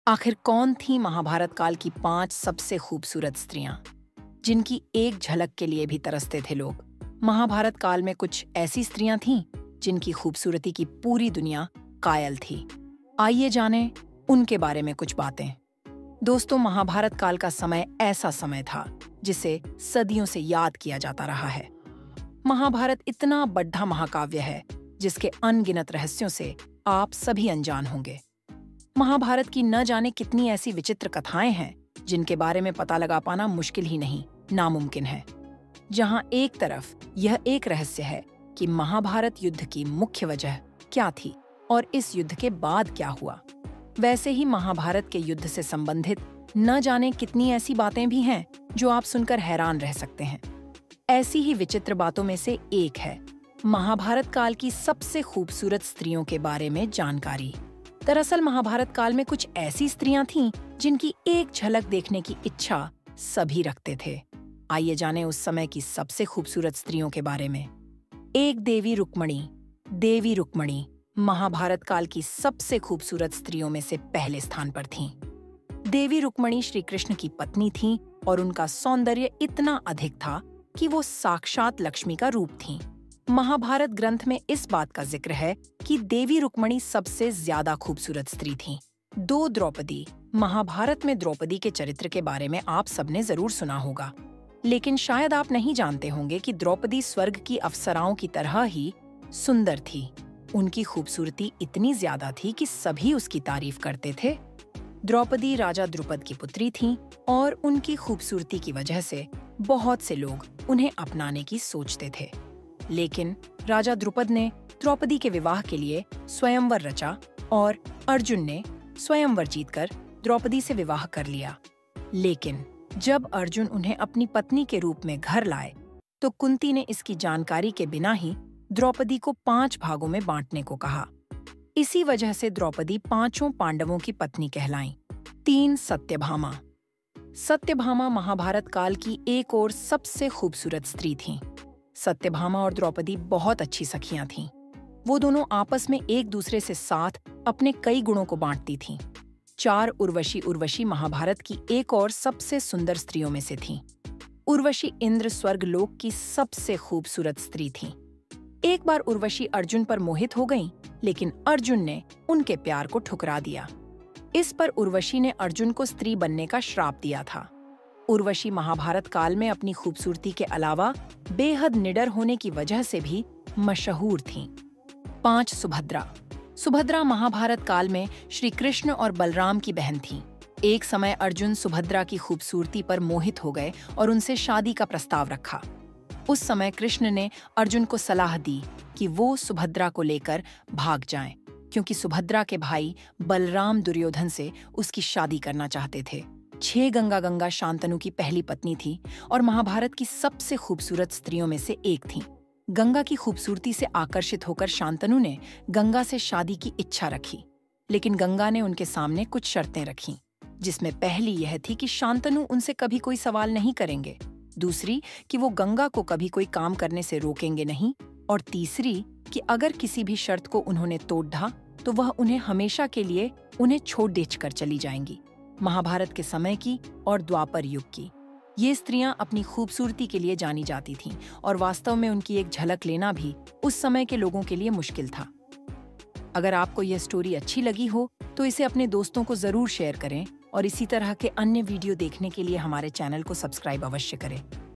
आखिर कौन थी महाभारत काल की 5 सबसे खूबसूरत स्त्रियां, जिनकी एक झलक के लिए भी तरसते थे लोग? महाभारत काल में कुछ ऐसी स्त्रियां थीं जिनकी खूबसूरती की पूरी दुनिया कायल थी। आइए जानें उनके बारे में कुछ बातें। दोस्तों, महाभारत काल का समय ऐसा समय था जिसे सदियों से याद किया जाता रहा है। महाभारत इतना बड़ा महाकाव्य है जिसके अनगिनत रहस्यों से आप सभी अनजान होंगे। महाभारत की न जाने कितनी ऐसी विचित्र कथाएं हैं जिनके बारे में पता लगा पाना मुश्किल ही नहीं, नामुमकिन है। जहां एक तरफ यह एक रहस्य है कि महाभारत युद्ध की मुख्य वजह क्या थी और इस युद्ध के बाद क्या हुआ, वैसे ही महाभारत के युद्ध से संबंधित न जाने कितनी ऐसी बातें भी हैं जो आप सुनकर हैरान रह सकते हैं। ऐसी ही विचित्र बातों में से एक है महाभारत काल की सबसे खूबसूरत स्त्रियों के बारे में जानकारी। दरअसल महाभारत काल में कुछ ऐसी स्त्रियां थीं जिनकी एक झलक देखने की इच्छा सभी रखते थे। आइए जानें उस समय की सबसे खूबसूरत स्त्रियों के बारे में। एक देवी रुक्मणी। देवी रुक्मणी महाभारत काल की सबसे खूबसूरत स्त्रियों में से पहले स्थान पर थीं। देवी रुक्मणी श्री कृष्ण की पत्नी थीं और उनका सौंदर्य इतना अधिक था कि वो साक्षात लक्ष्मी का रूप थीं। महाभारत ग्रंथ में इस बात का जिक्र है कि देवी रुक्मणी सबसे ज्यादा खूबसूरत स्त्री थीं। 2 द्रौपदी। महाभारत में द्रौपदी के चरित्र के बारे में आप सबने जरूर सुना होगा, लेकिन शायद आप नहीं जानते होंगे कि द्रौपदी स्वर्ग की अप्सराओं की तरह ही सुंदर थी। उनकी खूबसूरती इतनी ज्यादा थी कि सभी उसकी तारीफ करते थे। द्रौपदी राजा द्रुपद की पुत्री थीं और उनकी खूबसूरती की वजह से बहुत से लोग उन्हें अपनाने की सोचते थे। लेकिन राजा द्रुपद ने द्रौपदी के विवाह के लिए स्वयंवर रचा और अर्जुन ने स्वयंवर जीतकर द्रौपदी से विवाह कर लिया। लेकिन जब अर्जुन उन्हें अपनी पत्नी के रूप में घर लाए तो कुंती ने इसकी जानकारी के बिना ही द्रौपदी को 5 भागों में बांटने को कहा। इसी वजह से द्रौपदी 5 पांडवों की पत्नी कहलाईं। 3 सत्यभामा। सत्यभामा महाभारत काल की एक और सबसे खूबसूरत स्त्री थीं। सत्यभामा और द्रौपदी बहुत अच्छी सखियां थीं। वो दोनों आपस में एक दूसरे से साथ अपने कई गुणों को बांटती थीं। 4 उर्वशी। उर्वशी महाभारत की एक और सबसे सुंदर स्त्रियों में से थीं। उर्वशी इंद्र स्वर्गलोक की सबसे खूबसूरत स्त्री थीं। एक बार उर्वशी अर्जुन पर मोहित हो गईं, लेकिन अर्जुन ने उनके प्यार को ठुकरा दिया। इस पर उर्वशी ने अर्जुन को स्त्री बनने का श्राप दिया था। उर्वशी महाभारत काल में अपनी खूबसूरती के अलावा बेहद निडर होने की वजह से भी मशहूर थीं। 5 सुभद्रा। सुभद्रा महाभारत काल में श्री कृष्ण और बलराम की बहन थीं। एक समय अर्जुन सुभद्रा की खूबसूरती पर मोहित हो गए और उनसे शादी का प्रस्ताव रखा। उस समय कृष्ण ने अर्जुन को सलाह दी कि वो सुभद्रा को लेकर भाग जाएं, क्योंकि सुभद्रा के भाई बलराम दुर्योधन से उसकी शादी करना चाहते थे। 6 गंगा शांतनु की पहली पत्नी थी और महाभारत की सबसे खूबसूरत स्त्रियों में से एक थीं। गंगा की खूबसूरती से आकर्षित होकर शांतनु ने गंगा से शादी की इच्छा रखी, लेकिन गंगा ने उनके सामने कुछ शर्तें रखीं, जिसमें पहली यह थी कि शांतनु उनसे कभी कोई सवाल नहीं करेंगे, दूसरी कि वो गंगा को कभी कोई काम करने से रोकेंगे नहीं, और तीसरी कि अगर किसी भी शर्त को उन्होंने तोड़ ढा तो वह उन्हें हमेशा के लिए उन्हें छोड़ देच कर चली जाएंगी। महाभारत के समय की और द्वापर युग की ये स्त्रियां अपनी खूबसूरती के लिए जानी जाती थीं और वास्तव में उनकी एक झलक लेना भी उस समय के लोगों के लिए मुश्किल था। अगर आपको यह स्टोरी अच्छी लगी हो तो इसे अपने दोस्तों को जरूर शेयर करें और इसी तरह के अन्य वीडियो देखने के लिए हमारे चैनल को सब्सक्राइब अवश्य करें।